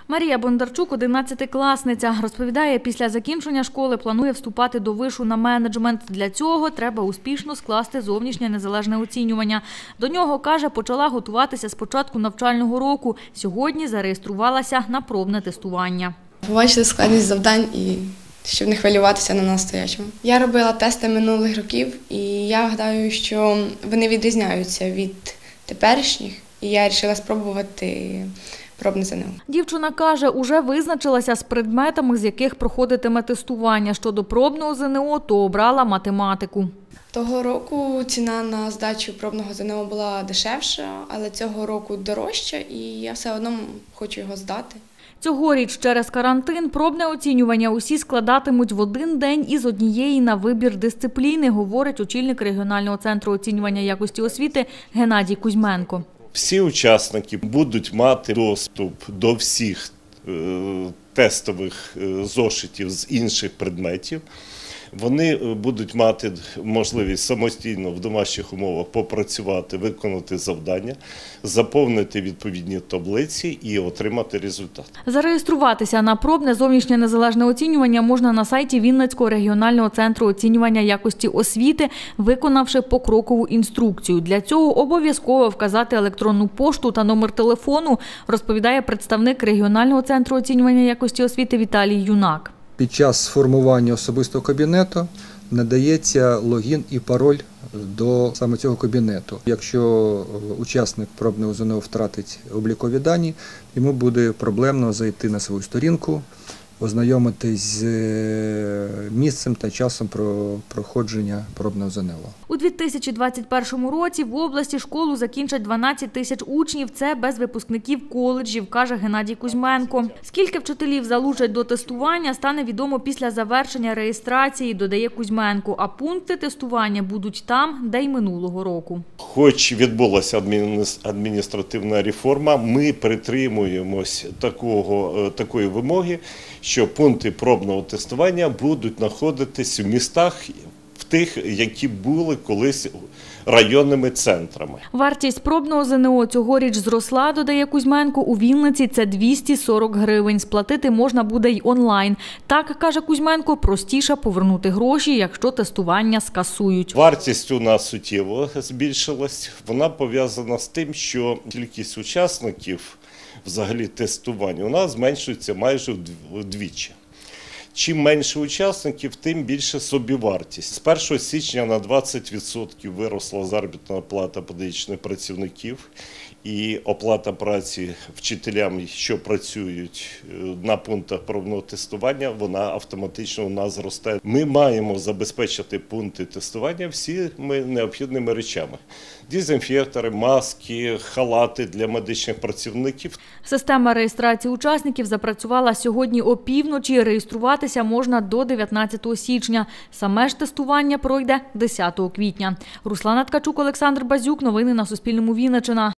Марія Бондарчук – 11-класниця. Розповідає, після закінчення школи планує вступати до вишу на менеджмент. Для цього треба успішно скласти зовнішнє незалежне оцінювання. До нього, каже, почала готуватися з початку навчального року. Сьогодні зареєструвалася на пробне тестування. Побачили складність завдань і щоб не хвилюватися на настоячому. Я робила тести минулих років і я гадаю, що вони відрізняються від теперішніх. І я вирішила спробувати пробне ЗНО. Дівчина каже, уже визначилася з предметами, з яких проходитиме тестування. Щодо пробного ЗНО, то обрала математику. Того року ціна на здачу пробного ЗНО була дешевша, але цього року дорожча, і я все одно хочу його здати. Цьогоріч через карантин пробне оцінювання усі складатимуть в один день із однієї на вибір дисципліни, говорить очільник регіонального центру оцінювання якості освіти Геннадій Кузьменко. Всі учасники будуть мати доступ до всіх тестових зошитів з інших предметів. Вони будуть мати можливість самостійно в домашніх умовах попрацювати, виконати завдання, заповнити відповідні таблиці і отримати результат. Зареєструватися на пробне зовнішнє незалежне оцінювання можна на сайті Вінницького регіонального центру оцінювання якості освіти, виконавши покрокову інструкцію. Для цього обов'язково вказати електронну пошту та номер телефону, розповідає представник регіонального центру оцінювання якості освіти Віталій Юнак. Під час формування особистого кабінету надається логін і пароль до саме цього кабінету. Якщо учасник пробного ЗНО втратить облікові дані, йому буде проблемно зайти на свою сторінку, ознайомитись з місцем та часом проходження пробного ЗНО. У 2021 році в області школу закінчать 12 тисяч учнів. Це без випускників коледжів, каже Геннадій Кузьменко. Скільки вчителів залучать до тестування, стане відомо після завершення реєстрації, додає Кузьменко. А пункти тестування будуть там, де й минулого року. Хоч відбулася адміністративна реформа, ми притримуємось такої вимоги, що пункти пробного тестування будуть знаходитись в містах, в тих, які були колись районними центрами. Вартість пробного ЗНО цьогоріч зросла, додає Кузьменко. У Вінниці це 240 гривень. Сплатити можна буде й онлайн. Так, каже Кузьменко, простіше повернути гроші, якщо тестування скасують. Вартість у нас суттєво збільшилась. Вона пов'язана з тим, що кількість учасників взагалі тестування у нас зменшується майже вдвічі. Чим менше учасників, тим більше собівартість. З 1 січня на 20% виросла заробітна плата педагогічних працівників і оплата праці вчителям, що працюють на пунктах пробного тестування, вона автоматично у нас зростає. Ми маємо забезпечити пункти тестування всіми необхідними речами. Дезінфектори, маски, халати для медичних працівників. Система реєстрації учасників запрацювала сьогодні опівночі. Реєструватися можна до 19 січня. Саме ж тестування пройде 10 квітня. Руслана Ткачук, Олександр Базюк. Новини на Суспільному. Вінниччина.